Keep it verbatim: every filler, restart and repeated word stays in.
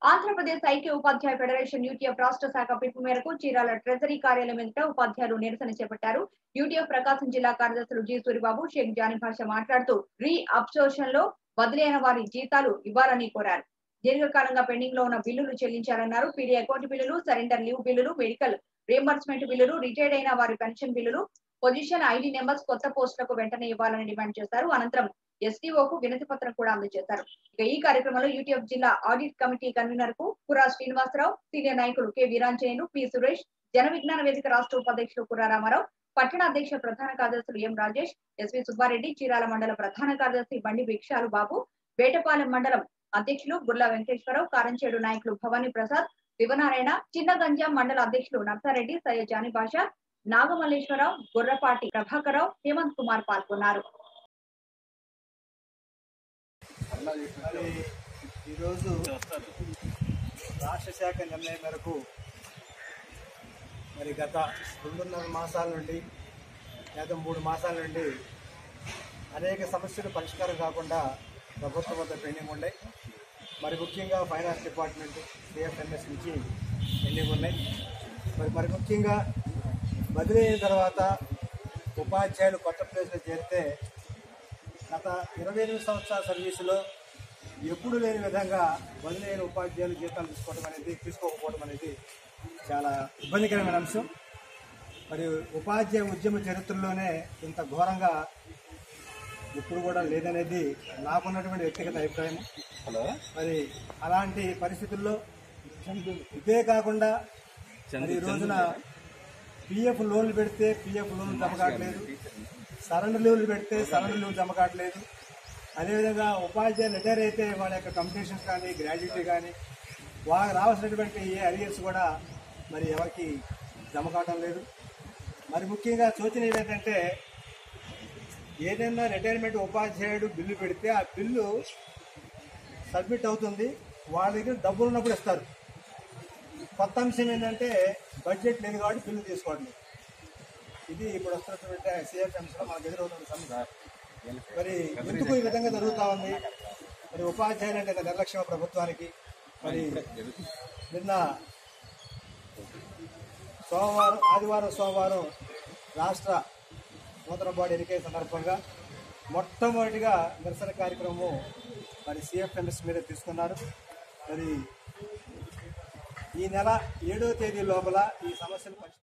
ఆంధ్రప్రదేశ్ ఐక్య ఉపాధ్యాయ federation UTF రాష్ట్ర శాఖ పిలుపు మేరకు చీరాల ట్రెజరీ కార్యాలయం ఎదుట ఉపాధ్యాయులు నిరసన చేపట్టారు. యూటీఎఫ్ ప్రకాశం జిల్లా కార్యదర్శులు జి సూరిబాబు, షేక్ జానీ భాష మాట్లాడుతూ రీ అబ్సోర్షన్ లో బదిలీ అయిన వారి జీతాలు ఇవ్వాలని కోరారు. దీర్ఘకాలంగా పెండింగ్ లో ఉన్న బిల్లులు చెల్లించాలన్నారు. పీడీ అకౌంట్ బిల్లులు, సరెండర్ లీవ్ బిల్లులు, మెడికల్ రియంబర్స్మెంట్ బిల్లులు, రిటైర్డ్ అయిన వారి పెన్షన్ బిల్లులు, పొజిషన్ ఐడి నెంబర్స్ కొత్త పోస్టులకు వెంటనే ఇవ్వాలని డిమాండ్ చేశారు. అనంతరం ఎస్టీఓకు వినతి పత్రం కూడా అందజేశారు. ఇక ఈ కార్యక్రమంలో యూటీఎఫ్ జిల్లా ఆడిట్ కమిటీ కన్వీనర్ కు కుర్రా శ్రీనివాసరావు, సీనియర్ నాయకులు కె వీరాంజనేయులు, పి సురేష్, జన విజ్ఞాన వేదిక రాష్ట్ర ఉపాధ్యక్షులు కుర్రా రామారావు, పట్టణ అధ్యక్ష ప్రధాన కార్యదర్శులు ఎం రాజేష్, ఎస్వి సుబ్బారెడ్డి, చీరాల మండల ప్రధాన కార్యదర్శి బండి భిక్షాలు బాబు, వేటపాలెం మండలం అధ్యక్షులు గుర్ల వెంకటేశ్వరరావు, కారంచేడు నాయకులు భవానీ ప్రసాద్, శివనారాయణ, చిన్నగంజాం మండల అధ్యక్షులు నర్సారెడ్డి, సయ్య జానీ భాష, నాగమల్లేశ్వరరావు, గుర్రపాటి ప్రభాకరరావు, హేమంత్ కుమార్ పాల్గొన్నారు. ఈరోజు రాష్ట్ర శాఖ నిర్ణయం మేరకు మరి గత రెండున్నర మాసాల నుండి లేదా మూడు మాసాల నుండి అనేక సమస్యలు పరిష్కారం కాకుండా ప్రభుత్వం వద్ద పెండింగ్ ఉన్నాయి. మరి ముఖ్యంగా ఫైనాన్స్ డిపార్ట్మెంట్, సిఎఫ్ఎంఎస్ నుంచి పెండింగ్ ఉన్నాయి. మరి మరి ముఖ్యంగా బదిలీ అయిన తర్వాత ఉపాధ్యాయులు కొత్త ప్లేస్లో చేరితే గత ఇరవై ఎనిమిది సంవత్సరాల సర్వీసులో ఎప్పుడు లేని విధంగా బదిలీ అయిన ఉపాధ్యాయులు జీతాలు తీసుకోవడం అనేది తీసుకోకపోవడం అనేది చాలా ఇబ్బందికరమైన అంశం. మరి ఉపాధ్యాయ ఉద్యమ చరిత్రలోనే ఇంత ఘోరంగా ఇప్పుడు కూడా లేదనేది నాకున్నటువంటి వ్యక్తిగత అభిప్రాయం. మరి అలాంటి పరిస్థితుల్లో ఇదే కాకుండా ఈ రోజున పిఎఫ్ లోన్లు పెడితే పిఎఫ్ లోన్లు జమ కావట్లేదు, సరెండర్ లీవ్లు పెడితే సరెండర్ లీవ్లు జమ కావట్లేదు. అదేవిధంగా ఉపాధ్యాయులు రిటైర్ అయితే వాళ్ళ యొక్క కంపిటీషన్స్ కానీ గ్రాడ్యుయేటీ కానీ వాళ్ళకి రావాల్సినటువంటి ఏ అరియర్స్ కూడా మరి ఎవరికి జమ కావడం లేదు. మరి ముఖ్యంగా శోచనీయం ఏంటంటే ఏదైనా రిటైర్మెంట్ ఉపాధ్యాయుడు బిల్లు పెడితే ఆ బిల్లు సబ్మిట్ అవుతుంది, వాళ్ళ దగ్గర డబ్బులు ఉన్నప్పుడు ఇస్తారు. కొత్త అంశం ఏంటంటే బడ్జెట్ లేదు కాబట్టి బిల్లు తీసుకోవడం. ఇది ఇప్పుడు వస్తున్నటువంటి సిఎఫ్ఎంస్లో మనకు ఎదురవుతున్న సమస్య. మరి ఎందుకు ఈ విధంగా జరుగుతూ ఉంది? మరి ఉపాధ్యాయులు అంటే నిర్లక్ష్యం ప్రభుత్వానికి. మరి నిన్న సోమవారం ఆదివారం సోమవారం రాష్ట్ర నూతన బాడీ ఎన్నికల సందర్భంగా మొట్టమొదటిగా నిరసన కార్యక్రమం మరి సిఎఫ్ఎంఎస్ మీద తీసుకున్నారు. మరి ఈ నెల ఏడవ తేదీ లోపల ఈ సమస్యలు